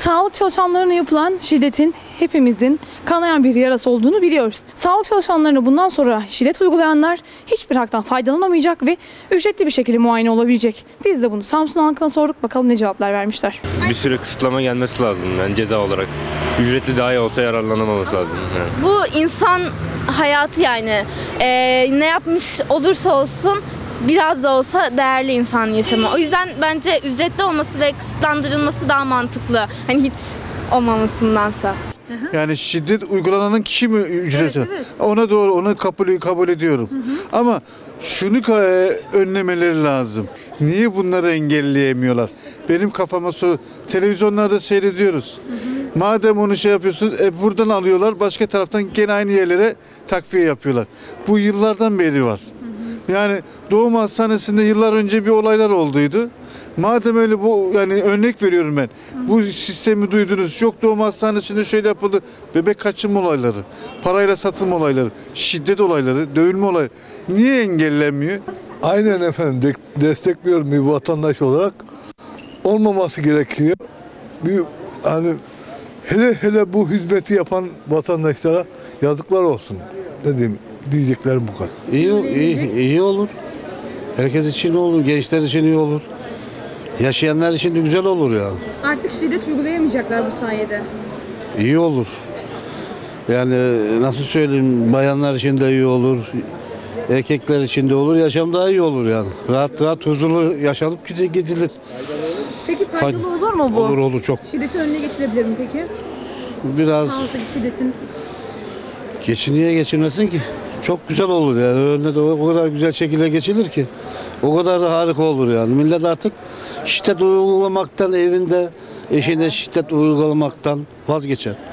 Sağlık çalışanlarına yapılan şiddetin hepimizin kanayan bir yarası olduğunu biliyoruz. Sağlık çalışanlarına bundan sonra şiddet uygulayanlar hiçbir haktan faydalanamayacak ve ücretli bir şekilde muayene olabilecek. Biz de bunu Samsun halkına sorduk, bakalım ne cevaplar vermişler. Bir süre kısıtlama gelmesi lazım yani ceza olarak. Ücretli dahi olsa yararlanamaması lazım. Yani. Bu insan hayatı yani. Ne yapmış olursa olsun biraz da olsa değerli insan yaşamı. O yüzden bence ücretli olması ve kısıtlandırılması daha mantıklı. Hani hiç olmamasındansa. Yani şiddet uygulananın kişi mi ücreti? Evet, evet. Ona doğru, onu kabul ediyorum. Ama şunu önlemeleri lazım. Niye bunları engelleyemiyorlar? Benim kafama soru. Televizyonlarda seyrediyoruz. Madem onu şey yapıyorsunuz, buradan alıyorlar, başka taraftan gene aynı yerlere takviye yapıyorlar. Bu yıllardan beri var. Yani doğum hastanesinde yıllar önce bir olaylar olduydu. Madem öyle yani örnek veriyorum ben. Bu sistemi duydunuz. Yok doğum hastanesinde şöyle yapıldı. Bebek kaçırma olayları, parayla satılma olayları, şiddet olayları, dövülme olayları. Niye engellenmiyor? Aynen efendim, destekliyorum bir vatandaş olarak. Olmaması gerekiyor. Hani hele bu hizmeti yapan vatandaşlara yazıklar olsun. Ne diyeyim, diyeceklerim bu kadar. İyi olur. Herkes için olur, gençler için iyi olur. Yaşayanlar için de güzel olur ya. Artık şiddet uygulayamayacaklar bu sayede. İyi olur. Yani nasıl söyleyeyim, bayanlar için de iyi olur. Erkekler için de olur, yaşam daha iyi olur yani. Rahat huzurlu yaşanıp gidilir. Peki faydalı olur mu bu? Olur çok. Şiddetin önüne geçilebilir mi peki? Biraz Sağlıktaki şiddetin. niye geçilmesin ki? Çok güzel olur yani. Önüne de o kadar güzel şekilde geçilir ki. O kadar da harika olur yani. Millet artık şiddet uygulamaktan, evinde eşine şiddet uygulamaktan vazgeçer.